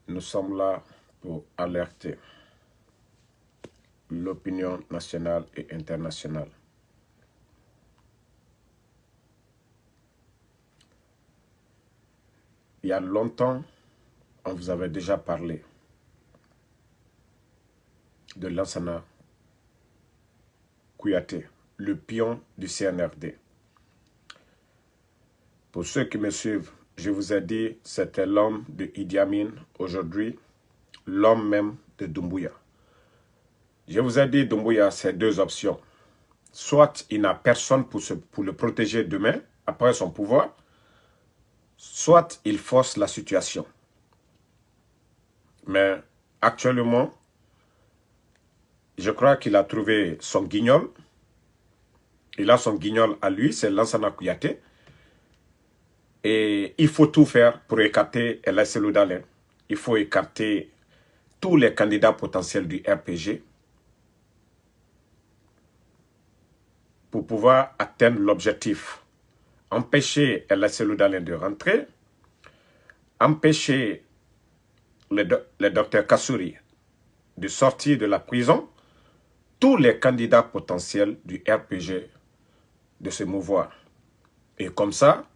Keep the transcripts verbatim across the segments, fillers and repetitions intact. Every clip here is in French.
Nous sommes là pour alerter l'opinion nationale et internationale. Il y a longtemps, on vous avait déjà parlé de Lansana Kouyaté, le pion du C N R D. Pour ceux qui me suivent, je vous ai dit, c'était l'homme de Idi Amin, aujourd'hui, l'homme même de Doumbouya. Je vous ai dit, Doumbouya, c'est deux options. Soit il n'a personne pour, se, pour le protéger demain, après son pouvoir, soit il force la situation. Mais actuellement, je crois qu'il a trouvé son guignol. Il a son guignol à lui, c'est Lansana Kouyaté. Et il faut tout faire pour écarter El Aïsselou Dalen. Il faut écarter tous les candidats potentiels du R P G pour pouvoir atteindre l'objectif. Empêcher El Aïsselou Dalen de rentrer, empêcher le, do le docteur Kassouri de sortir de la prison, tous les candidats potentiels du R P G de se mouvoir. Et comme ça,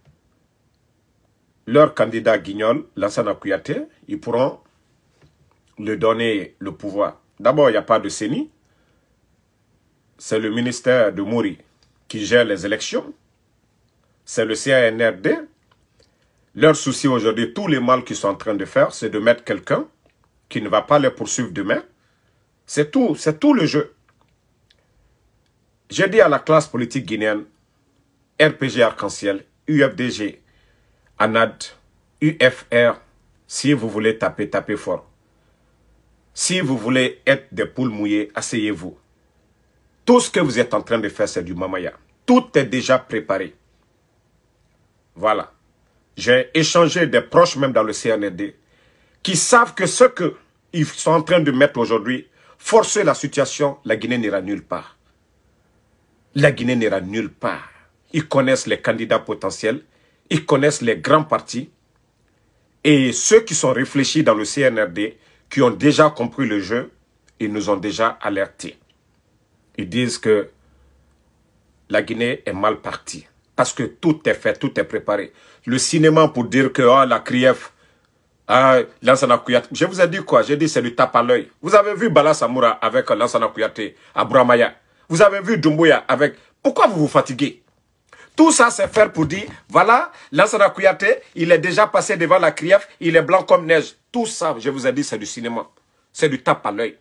leur candidat guignol, Lansana Kouyaté, ils pourront lui donner le pouvoir. D'abord, il n'y a pas de C E N I. C'est le ministère de Mouri qui gère les élections. C'est le C N R D. Leur souci aujourd'hui, tous les mal qu'ils sont en train de faire, c'est de mettre quelqu'un qui ne va pas les poursuivre demain. C'est tout, c'est tout le jeu. J'ai dit à la classe politique guinéenne, R P G Arc-en-Ciel, U F D G, A N A D, U F R, si vous voulez taper, tapez fort. Si vous voulez être des poules mouillées, asseyez-vous. Tout ce que vous êtes en train de faire, c'est du mamaya. Tout est déjà préparé. Voilà. J'ai échangé des proches, même dans le C N R D, qui savent que ce qu'ils sont en train de mettre aujourd'hui, forcer la situation, la Guinée n'ira nulle part. La Guinée n'ira nulle part. Ils connaissent les candidats potentiels, ils connaissent les grands partis, et ceux qui sont réfléchis dans le C N R D, qui ont déjà compris le jeu, ils nous ont déjà alertés. Ils disent que la Guinée est mal partie. Parce que tout est fait, tout est préparé. Le cinéma pour dire que oh, la C R I E F, ah, Lansana Kouyaté. Je vous ai dit quoi? J'ai dit c'est du tape à l'œil. Vous avez vu Bala Samoura avec Lansana Kouyaté à Bouramaya. Vous avez vu Doumbouya avec... Pourquoi vous vous fatiguez? Tout ça, c'est faire pour dire, voilà, Lansana Kouyaté, il est déjà passé devant la C R I E F, il est blanc comme neige. Tout ça, je vous ai dit, c'est du cinéma. C'est du tape à l'œil.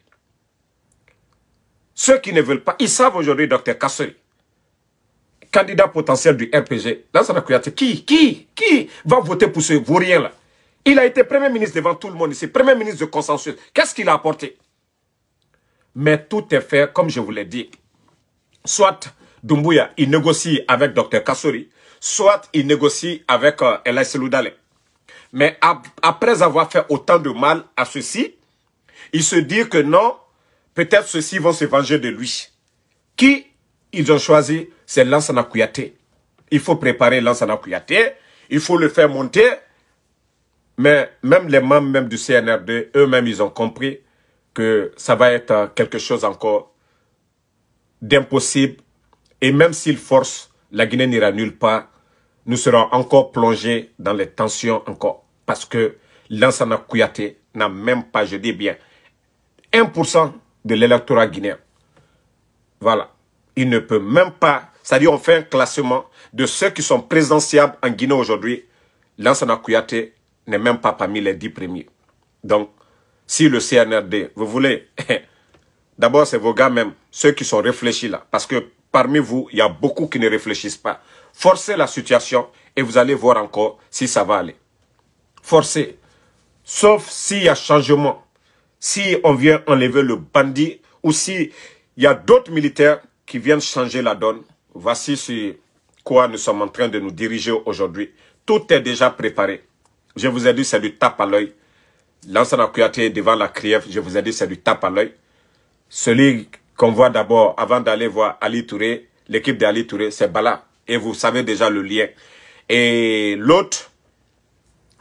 Ceux qui ne veulent pas, ils savent aujourd'hui, docteur Kassouri, candidat potentiel du R P G, Lansana Kouyaté, qui, qui, qui va voter pour ce vaurien-là? Il a été Premier ministre devant tout le monde ici, Premier ministre de consensus. Qu'est-ce qu'il a apporté? Mais tout est fait, comme je vous l'ai dit. Soit Doumbouya, il négocie avec docteur Kassouri, soit il négocie avec euh, El Aïsselou Dalen. Mais ap après avoir fait autant de mal à ceux-ci, il se dit que non, peut-être ceux-ci vont se venger de lui. Qui ils ont choisi? C'est Lansana Kouyaté. Il faut préparer Lansana Kouyaté, il faut le faire monter. Mais même les membres même du C N R D, eux-mêmes, ils ont compris que ça va être quelque chose encore d'impossible. Et même s'ils forcent, la Guinée n'ira nulle part. Nous serons encore plongés dans les tensions encore. Parce que Lansana Kouyaté n'a même pas, je dis bien, un pour cent de l'électorat guinéen. Voilà. Il ne peut même pas... C'est-à-dire on fait un classement de ceux qui sont présidentiables en Guinée aujourd'hui. Lansana Kouyaté n'est même pas parmi les dix premiers. Donc, si le C N R D, vous voulez... D'abord, c'est vos gars même, ceux qui sont réfléchis là. Parce que parmi vous, il y a beaucoup qui ne réfléchissent pas. Forcez la situation et vous allez voir encore si ça va aller. Forcez. Sauf s'il y a changement. Si on vient enlever le bandit ou si il y a d'autres militaires qui viennent changer la donne. Voici sur quoi nous sommes en train de nous diriger aujourd'hui. Tout est déjà préparé. Je vous ai dit c'est du tape à l'œil. Lansana Kouyaté devant la C R I E F, je vous ai dit c'est du tape à l'œil. Celui qu'on voit d'abord, avant d'aller voir Ali Touré, l'équipe d'Ali Touré, c'est Bala. Et vous savez déjà le lien. Et l'autre,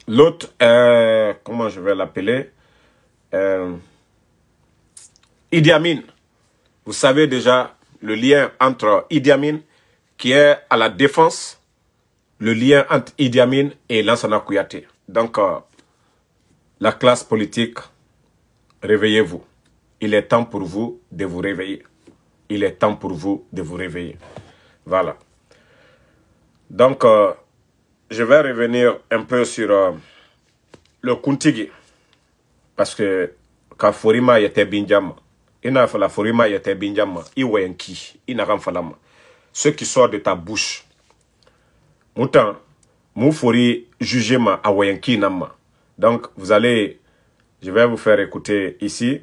L'autre, euh, comment je vais l'appeler euh, Idi Amin. Vous savez déjà le lien entre Idi Amin, qui est à la défense, le lien entre Idi Amin et Lansana Kouyaté. Donc, euh, la classe politique, réveillez-vous. Il est temps pour vous de vous réveiller. Il est temps pour vous de vous réveiller. Voilà. Donc, euh, je vais revenir un peu sur euh, le Kuntigi. Parce que quand Forima était Binjama, il n'a pas la Forima était Binjama, il y a un qui, il n'a pas falama. Ce qui sort de ta bouche. Moutan, mou fori jugement à wayanki nama. Donc, vous allez, je vais vous faire écouter ici.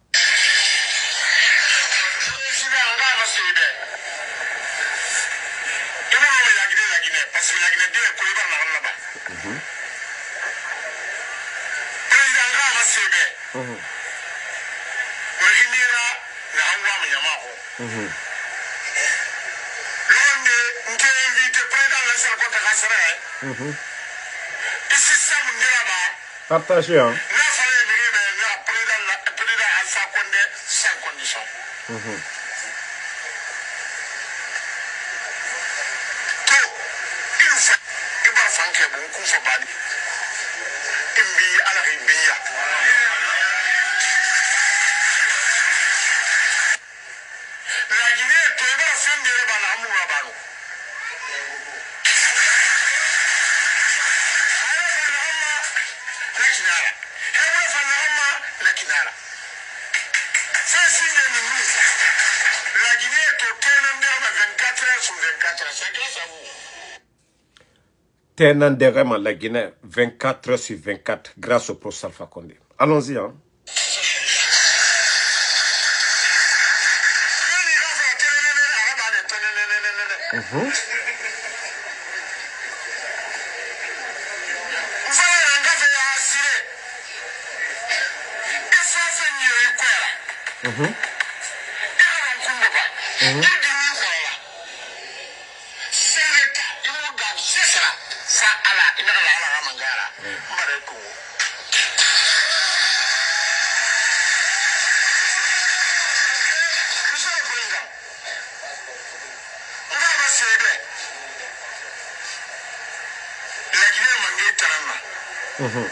Mm-hmm. Partagez, hein. Mm-hmm. Ténanderema la Guinée vingt-quatre heures sur vingt-quatre grâce au professeur Alpha Condé. Allons-y, hein. Mm-hmm. Mm-hmm. Mm-hmm. Mm-hmm.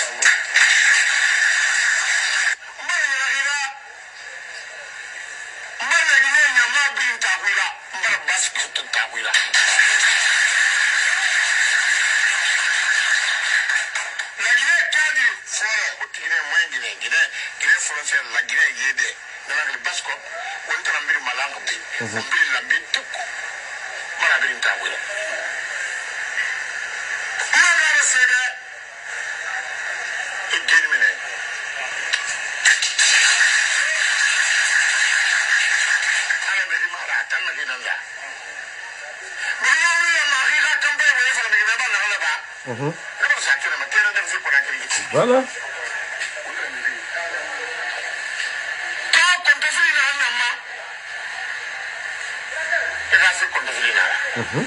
Mm-hmm. Voilà. Mm-hmm.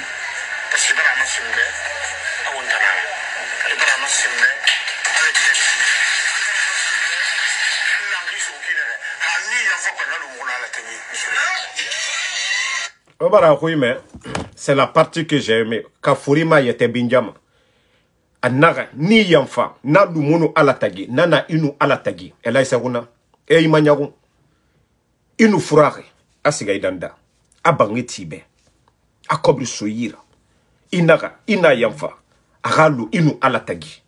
C'est la partie que j'ai aimée. Kafurima yete binjama. Anaga ni yamfa na lumunu alatagi nana inu alatagi ela isaguna e imanyagu inu furare asiga idanda abangi tibe akobri soyira inaga ina yamfa agalu inu alatagi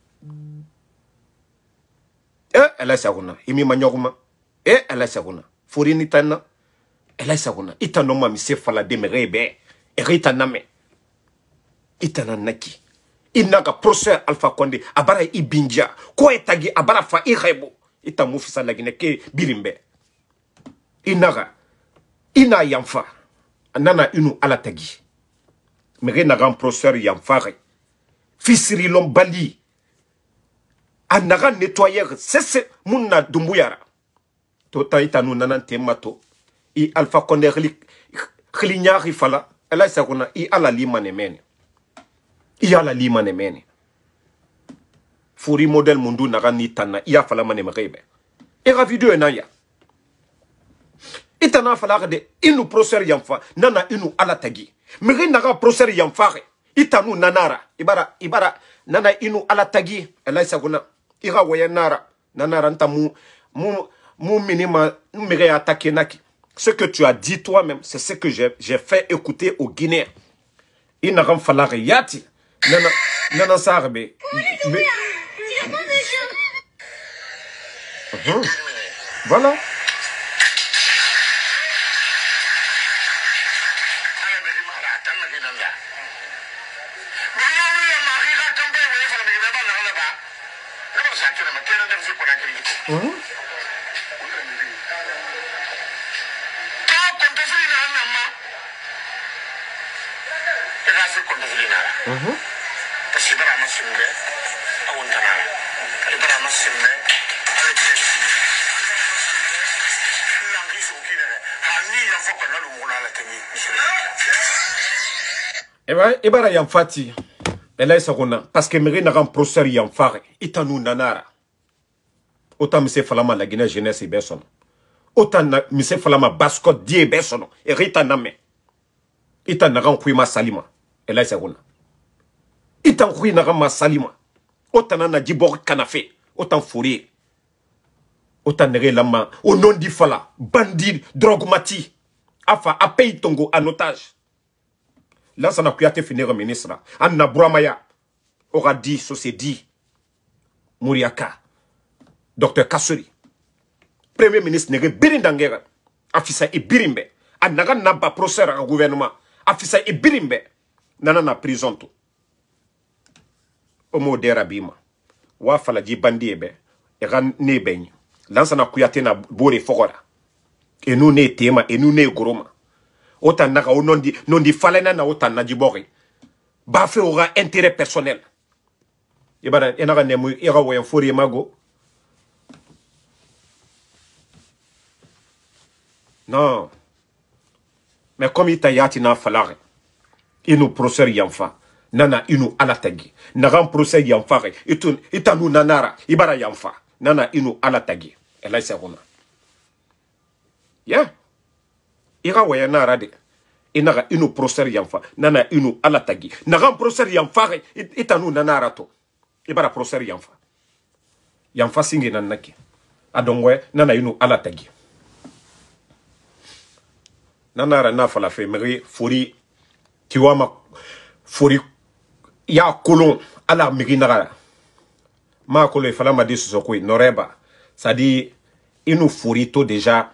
e ela isaguna imi manyaguma e ela isaguna furini tanna ela isaguna itanoma mise fala de merebe e ritaname itananaki Inaga procès Alpha Condé abara ibinja ko etagi abara fa irebo ita mufisa la Guinée ke birimbe inaga ina yamfa nana inu alatagi mege naga procès yamfa fisiri lombali anaga nettoyer sese munna dumbuyara tota ita nu nanan temato i Alpha Condé khlinyari fala ela sakuna i ala limane mene. Il y a la limane mene. Furi modèle mundu naga ni tanna iya fala mane magebe e ga video na ya itana fala de inu processeur yamfa nana inu ala tagi mege naga processeur yamfa itanu nanara ibara ibara nana inu ala tagi elaisa guna iga waya nara nanara ntamu mu mu minima mege attaquer naki. Ce que tu as dit toi-même, c'est ce que j'ai fait écouter aux Guinéens. Il n'a pas fallu yati. Nana, nana sarbe. Uh-huh. Voilà. Uh-huh. Uh-huh. Ibara yamfati elay sagona parce que meri na ram processeur yamfare itanu nanara autant monsieur falama la Guinée jeunesse besono autant monsieur falama bascot die besono e rita name itan na ram kuima salima elay sagona itan kuina ram salima autant na dibor kanafe autant fourier autant nere lama au nom di fala bandit drogmati afa apay tongo en otage. Là, ça n'a pu être fini, ministre. Anna Bouramaya aura dit, ça c'est dit. Mouriaka. Docteur Kassori. Premier ministre n'est birindangera. Afisa et birimbe. Anaga naba procès au gouvernement. Afisa et birimbe. Nanana prison tout. Omo derabima. Wa fala di bandi ebe. Eran ne beigne. Là, ça n'a pu être na bore fora. Et nous ne tema. Et nous ne goroma. Autant naka o non di non di falena na autant na dibori ba fe aura intérêt personnel e bana enaka nemu ira wo fori mago non mais comme ita yati na falare inu procès yamfa nana inu alatagi naram procès yamfa itun itanu nanara ibara yamfa nana inu alatagi elai serona yeah. Ira waya na rade inaga inu procès yamfa nana inu alatagi naga procès yamfa itanu nana rato ibara procès yamfa yamfa singi nanaki adongwe nana inu alatagi nana ra na fala fe meri fori tiwama fori ya kolon ala miri naga ma kolo fala ma disu sokoi noreba ça dit inu fori to déjà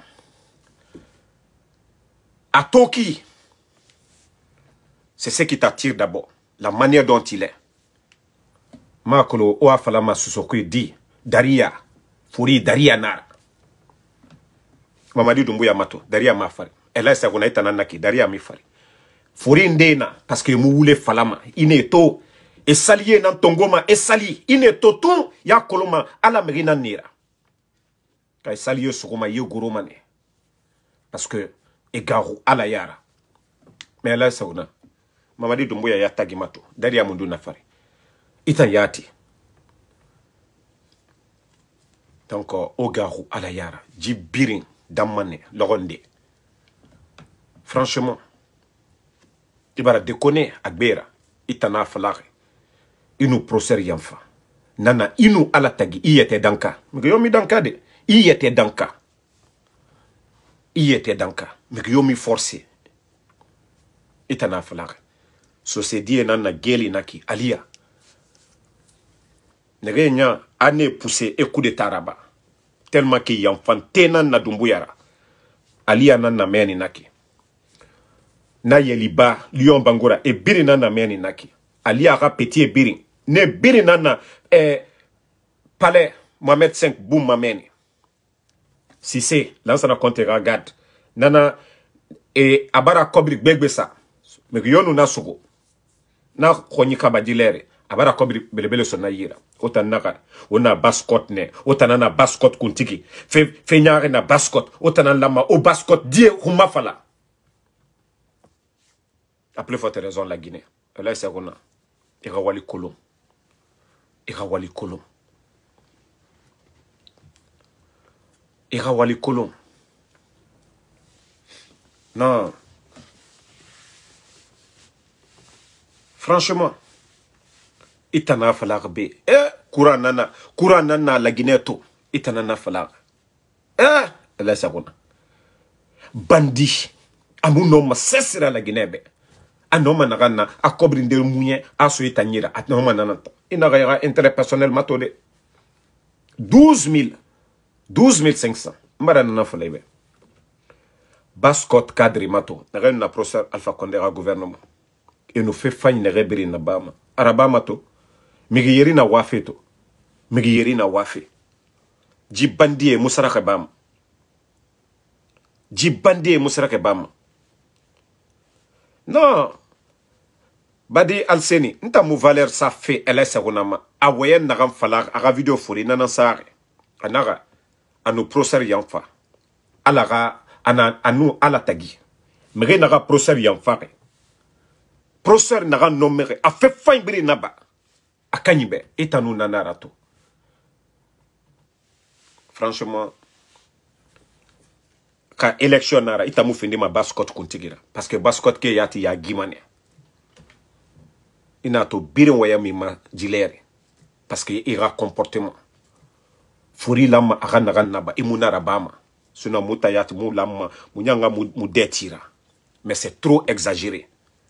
à Toki, c'est ce qui t'attire d'abord, la manière dont il est. Makolo oa falama susokui dit, Daria, Furi Daria Nara. Mamadi Dumbuya Mato, Daria Mafari. Elle a sa gonaïta nanaki, Daria Mifari. Furi Ndena, parce que moule falama, ineto, et salié nan tongoma, et sali, ineto tout, ya koloma, ala merina nira. Kay salié sukoma, ye gurumane. Parce que, et garu ala yara mais là sauna Mamadi Dumbuya ya tagi mato Daria mundu nafari itan yati donc o garu ala yara jibirin damane logonde franchement ibara déconner agbera itana falare inu procès yamfa nana inu ala tagi iyete danka yomi danka de iyete danka il était dans le cas. Mais il m'a forcé. Il était dans le cas. So c'est dit qu'il y a une gueule qui alia. Il y a une poussé et coup de taraba. Tellement qu'il y a un enfant tenan na dumbuyara. Alia nana meni naki. Na yeliba lion bangora e biri nana meni naki. Alia ra petit e biri. Ne biri nana eh, palais Mohamed cinq boum mameni. Si c'est, là, ça n'a compté, regarde. Nana, et abara kobrik begbesa. Mais yonu na sugo. Na kronika badilere. Abara kobrik belebele sona yira. Ota naka, ona baskot ne. Ota nana baskot kuntiki. Fe, fe nyare na baskot. Ota nana lama, o baskot die humafala. A plus forte raison la Guinée. Là, c'est qu'on a. Ira wali kolom. Ira wali kolom. ira wali kolon. Non. Franchement, itana falar be. Eh, kura nana, kura nana la Guinée-to. Itana na falar. Eh, la sagona. Bandi. Amu no ma sesira la Guinée be. Anoma nagana akobri ndel munye aso itanyira. Anoma nananta. Ina yara intérêt personnel matode. douze mille. douze mille cinq cents. Mbara nana falaibe. Baskot cadre mato. Naga na procès Alpha Condé à gouvernement. Et nous fait fagne ne rebiri na bama. Arabama to. Migiyeri na wafe to. Migiyeri na wafe. Jibandi e musarake bama. Jibandi e musarake bama. Non. Badi Alseni. Nta mou valer sa fe ele segonama. Awayen nagam falar. Aga video furi nanansare. Anaga. Anu procès yanfa. Alaga. Ana anu ala tagi. Mire naga procès yanfare. Procès naga nomere. A fait fain biri naba. A kanyibe. Etanu nanarato. Franchement. Ka élection nara. Itamu findi ma baskot kuntigira. Parce que baskot ke yati ya gimane. Inato birin waya mi ma jilere. Parce que ira comportement. Furi lama aga naga naba. Imunara bama. Suna muta yati mu lama. Munyanga mu, mu detira. Mais c'est trop exagéré.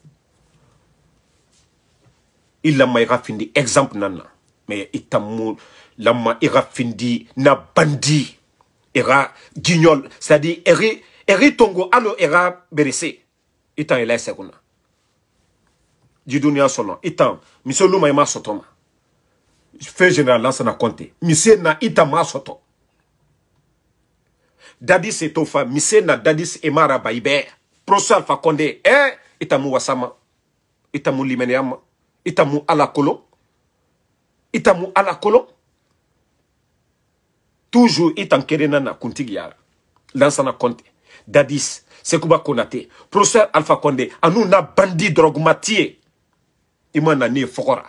Il lama ira findi exemple nana. Mais itamu lama ira findi na bandi. Ira guignol. C'est-à-dire, eri, eri tongo alo ira berese. Itan ila seguna. Jidunia solo. Itan, monsieur Luma ima sotoma. Fait général lansana compte. Monsieur na itama soto. Dadis etofa. Monsieur na dadis emara baibe. Procès Alpha Condé. Eh, itamu wasama. Itamu limeneama. Itamu ala kolo. Itamu ala kolo. Toujours itan kerenana kuntigiara. Lansana Conte. Dadis. Sekouba Konate. Procès Alpha Condé. Anou na bandi drogmatie. Ima na ne fokora.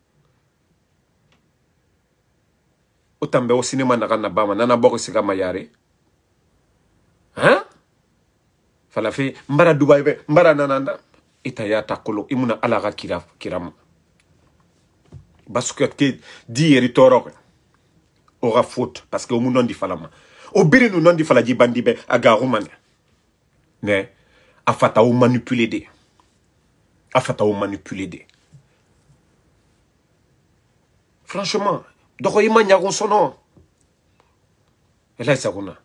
Otambe au cinéma na gana bama. Nana boko siga mayare. Hein? Falafi. Mbara Dubai be. Mbara nananda. Itayata kolo. Imuna alaga kira, kiram. Parce que di eritoro aura faute parce que au non di falama au biri nous non di fala di bandi be aga romane ne afata ou manipuler de afata ou manipuler de franchement doko ima nyagon sono ela saguna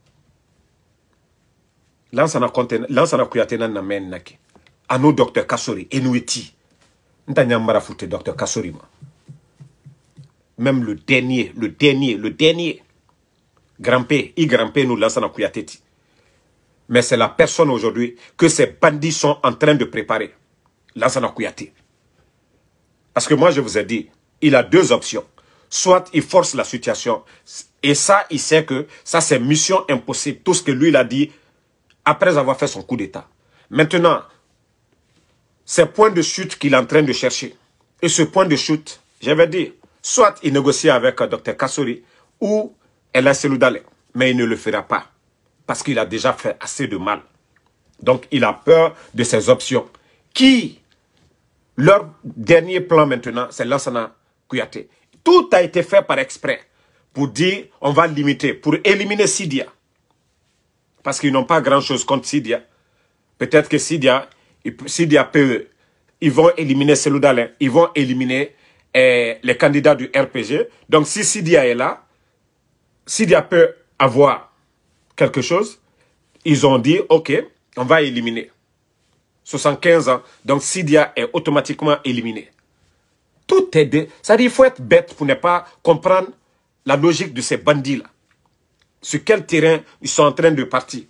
lança na compte lança na kuyatena na men naki anu docteur Kasori enuiti nta nyambara fute docteur Kasori ma. Même le dernier, le dernier, le dernier. Grand-père, il grand-père nous lance dans Kouyateti. Mais c'est la personne aujourd'hui que ces bandits sont en train de préparer. Lance dans Kouyateti. Parce que moi, je vous ai dit, il a deux options. Soit il force la situation. Et ça, il sait que ça, c'est mission impossible. Tout ce que lui, il a dit après avoir fait son coup d'État. Maintenant, c'est point de chute qu'il est en train de chercher. Et ce point de chute, j'avais dit, soit il négocie avec euh, docteur Kasori ou elle a Seloudale. Mais il ne le fera pas. Parce qu'il a déjà fait assez de mal. Donc il a peur de ces options. Qui, leur dernier plan maintenant, c'est Lansana Kouyaté. Tout a été fait par exprès. Pour dire, on va limiter. Pour éliminer Sidia. Parce qu'ils n'ont pas grand-chose contre Sidia. Peut-être que Sidia, Sidia peut, ils vont éliminer Seloudale. Ils vont éliminer et les candidats du R P G. Donc, si Sidia est là, Sidia peut avoir quelque chose. Ils ont dit, OK, on va éliminer. soixante-quinze ans. Donc, Sidia est automatiquement éliminé. Tout est... De... Ça dit, il faut être bête pour ne pas comprendre la logique de ces bandits-là. Sur quel terrain ils sont en train de partir.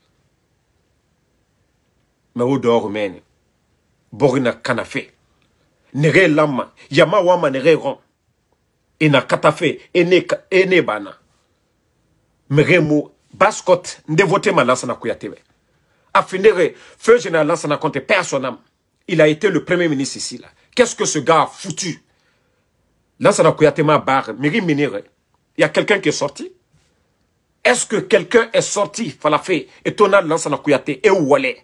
Mais au dehors, mais Borina Kanafé. Nere lama, yama wama nere ron. Ena katafe, ene, ene bana. Meremo, baskot, nde vote ma Lansana Kouyaté. A finire, feu général Lansana Conté, personne. Il a été le premier ministre ici, là. Qu'est-ce que ce gars a foutu? Lansana Kouyaté ma barre, meri menere. Il y a quelqu'un qui est sorti. Est-ce que quelqu'un est sorti, Falafé, étonnant de Lansana Kouyaté et Oualé?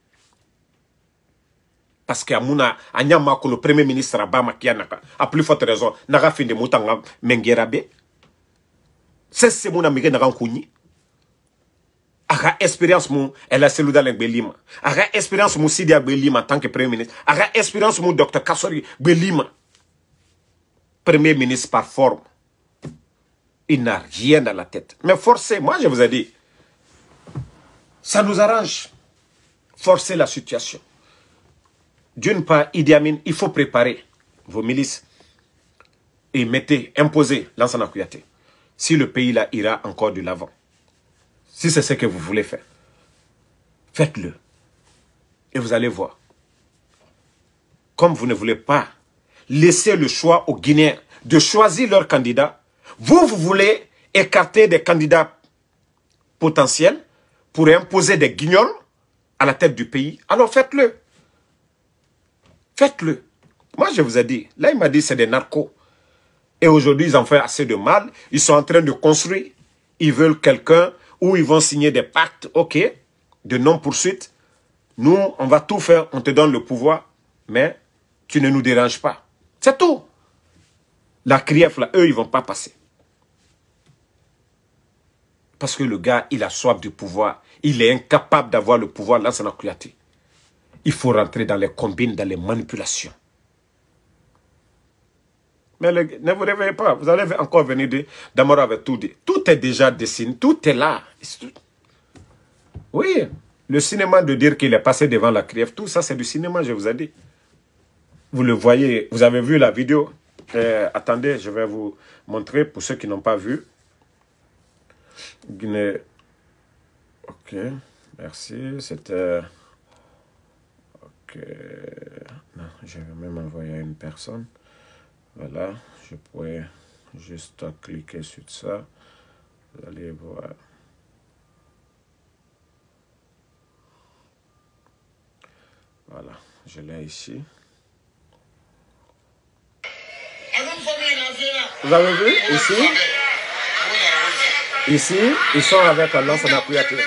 Parce que Amouna, Anyama, le premier ministre Abama Kianaka, a plus forte raison, n'a fin de Moutanga Mengerabe. C'est ce mon ami n'a Kouni. Aga expérience mon, elle a celle dans Belima. Aga expérience mon Sidia Belima en tant que premier ministre. Aga expérience mon docteur Kassori Belima. Premier ministre par forme. Il n'a rien dans la tête. Mais forcez, moi je vous ai dit, ça nous arrange. Forcer la situation. D'une part, Idi Amin, il faut préparer vos milices et mettez, imposez Lansana Kouyaté. Si le pays là ira encore de l'avant. Si c'est ce que vous voulez faire, faites-le. Et vous allez voir. Comme vous ne voulez pas laisser le choix aux Guinéens de choisir leur candidat, vous, vous voulez écarter des candidats potentiels pour imposer des guignols à la tête du pays. Alors faites-le. Faites-le. Moi, je vous ai dit, là, il m'a dit c'est des narcos. Et aujourd'hui, ils en font assez de mal. Ils sont en train de construire. Ils veulent quelqu'un où ils vont signer des pactes, ok, de non-poursuite. Nous, on va tout faire, on te donne le pouvoir, mais tu ne nous déranges pas. C'est tout. La criève, là, eux, ils ne vont pas passer. Parce que le gars, il a soif du pouvoir. Il est incapable d'avoir le pouvoir dans son Kouyaté. Il faut rentrer dans les combines, dans les manipulations. Mais le, ne vous réveillez pas. Vous allez encore venir de Damaro avec tout dit. Tout est déjà dessiné. Tout est là. Oui. Le cinéma de dire qu'il est passé devant la criève. Tout ça, c'est du cinéma, je vous ai dit. Vous le voyez. Vous avez vu la vidéo. Euh, attendez, je vais vous montrer pour ceux qui n'ont pas vu. Guinée. Ok. Merci. C'était... Ok. Non, je vais même envoyer à une personne. Voilà, je pourrais juste cliquer sur ça. Vous allez voir. Voilà, je l'ai ici. Vous avez vu ici? Ici, ils sont avec Lansana Kouyaté.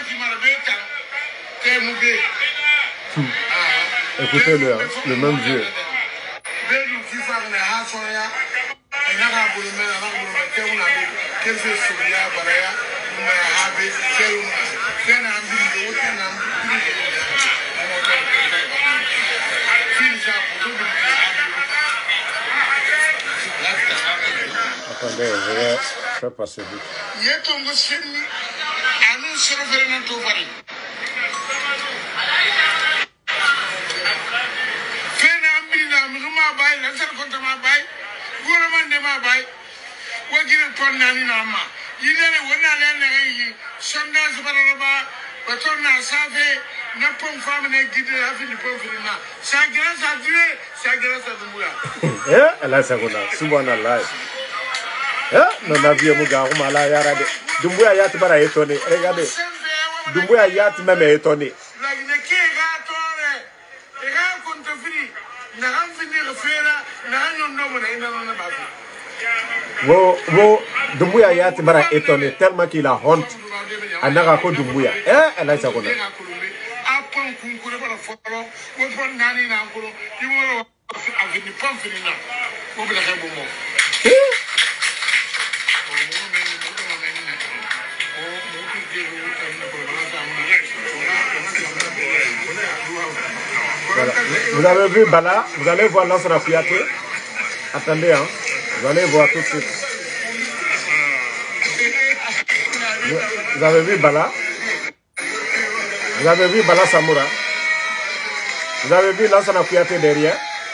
Écoutez-le, hein, le même vieux. Attendez, je vais faire passer vite. Eh, là, c'est bon. Subhanallah. Eh, non, la vie est mouga, on m'a la yarade. Dumbuya yat bara étonné. Regardez. Dumbuya yat même étonné. Wo, wo, Dumbuya yat bara étonné tellement qu'il a honte. Anara ko Dumbuya. Eh, là, c'est bon. Voilà. Vous avez vu Bala, vous allez voir Lansana Kouyaté. Attendez, hein. Vous allez voir tout de suite. Vous avez vu Bala? Vous avez vu Bala Samoura? Vous avez vu Lansana Kouyaté derrière?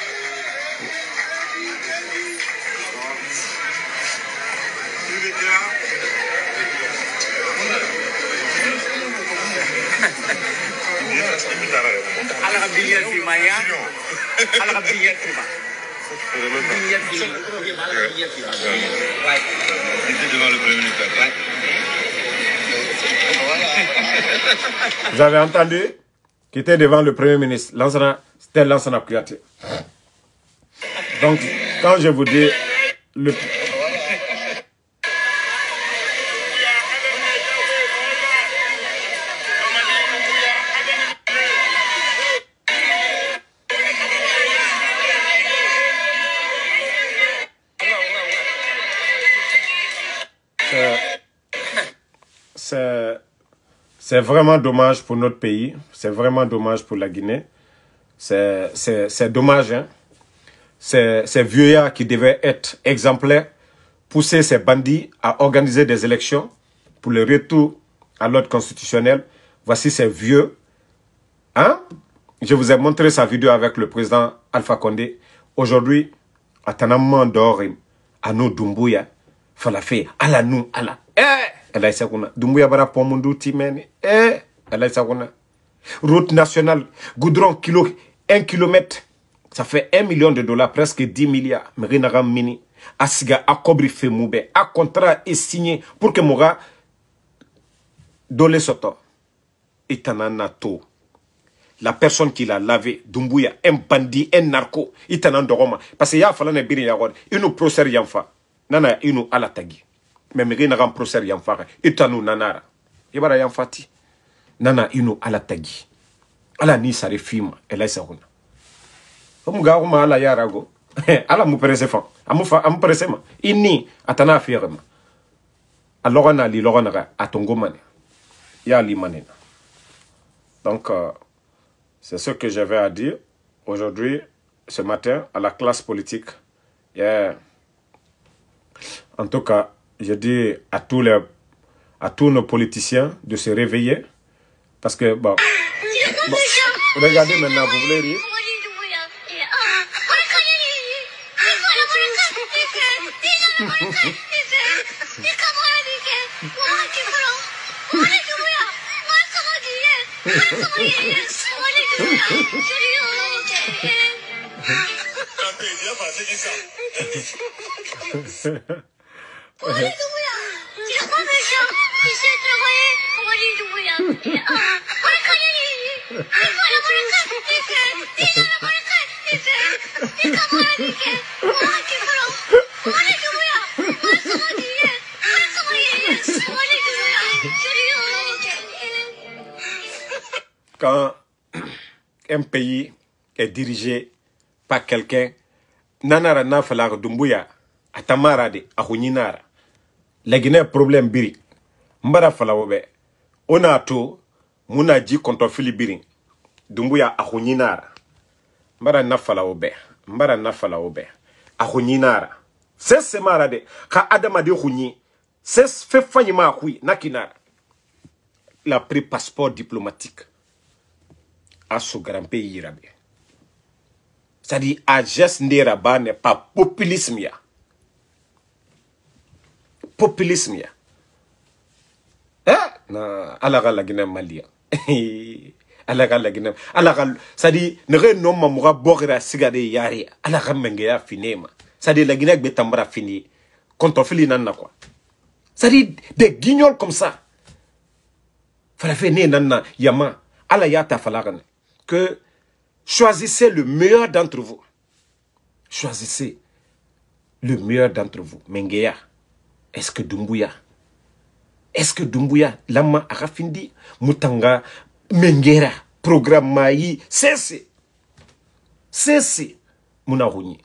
Vous avez entendu? Qui était devant le Premier ministre. C'était Lansana Kouyaté. Donc, quand je vous dis... Le... c'est vraiment dommage pour notre pays. C'est vraiment dommage pour la Guinée. C'est dommage, hein. Ces vieux qui devaient être exemplaires, pousser ces bandits à organiser des élections pour le retour à l'ordre constitutionnel. Voici ces vieux. Hein? Je vous ai montré sa vidéo avec le président Alpha Condé. Aujourd'hui, à Tanamman Dorim, à nous Doumbouya, Falafé, à la nous, à la. Eh! Elle a dit ça. Doumbouya bara pomundu timeni. Eh! Elle a dit ça. Route nationale, goudron, kilo, un kilomètre. Ça fait un million de dollars, presque dix milliards. Merinagam mini. Asiga akobri femoube. Un contrat est signé pour que Moura dole soto. Itanana to. La personne qui l'a lavé, Doumbouya, un bandit, un narco, Itanan Doroma. Parce qu'il y a fallu biri yagor. Il nous procère yamfa. Nana, il nous alatagi. Mais Merinagam procère yamfa. Itanu nanara. Ibara yamfati. Nana, il nous alatagi. Ala ni sare film. Elle a ça. Comme garuma ala yarago, ala mu presse fa, amu fa amu presse ma, inni atana firma. Alors on a li lorona atongo mane, ya li manena. Donc euh, c'est ce que j'avais à dire aujourd'hui, ce matin, à la classe politique. Yeah. En tout cas, je dis à tous les, à tous nos politiciens de se réveiller, parce que bon, bon regardez maintenant, vous voulez rire? Quand un pays est dirigé par quelqu'un, nanara na falar Doumbouya, atamara de ahuninara. La Guinée problème biri. Mbara falawobe. Onato, muna ji konto filibiri. Doumbouya ahuninara. Mbara na falawobe. Mbara na falawobe. Ahuninara. Ses semara de. Ka adama de huni. Ses fe fanyima ahui. Nakinara. Il a pris passeport diplomatique. À ce grand pays. C'est-à-dire, à geste n'era n'est pas populisme. Ya. Populisme. Ya. Eh? Na, alaga la Guinée Malia. Alaga la Guinée. Alaga, c'est-à-dire, ne renom ma moura borra sigade yari. Alaga mengea finema. C'est-à-dire, la Guinée betambra fini. Quand on fait l'inana quoi. C'est-à-dire, des guignols comme ça. Fallait faire né nana yama. Ala yata falagane. Que choisissez le meilleur d'entre vous. Choisissez le meilleur d'entre vous. Mengeya. Est-ce que Doumbouya? Est-ce que Doumbouya? Lama Arafindi? Mutanga? Mengera? Programme Maï? Cessez. Cessez. Mounaruni.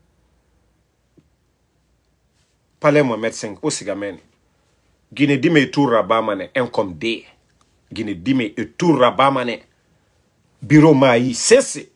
Parlez-moi médecin. Aussi gamene. Guinée dime et tout rabamane. Un comme des. Guinée dime et tout rabamane. Bureau Maï, cessez.